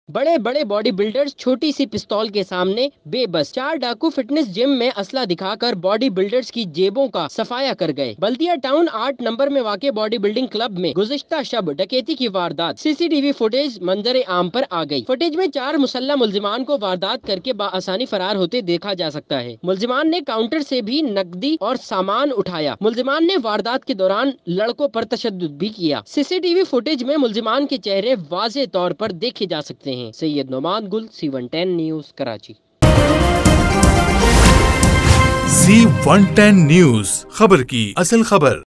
बड़े बड़े body builders छोटी सी पिस्तौल के सामने बेबस। 4 डाकू फिटनेस जिम में असला दिखाकर बॉडी बिल्डर्स की जेबों का सफाया कर गए। बल्दिया टाउन 8 नंबर में वाक़ बॉडी बिल्डिंग क्लब में गुज़िश्ता शब डकैती की वारदात। सीसीटीवी फुटेज मंजर आम पर आ गई। फुटेज में 4 मुसल्ला मुल्जिमान को वारदात करके बाआसानी फरार होते देखा जा सकता है। मुल्जिमान ने काउंटर से भी नकदी और सामान उठाया। मुल्जिमान ने वारदात के दौरान लड़कों पर तशद्दुद भी किया। सीसीटीवी फुटेज में मुल्जिमान के चेहरे वाज़े तौर पर देखे जा सकते हैं। सैयद नोमान गुल, C110 news, Karachi. C110 news, खबर की असल खबर।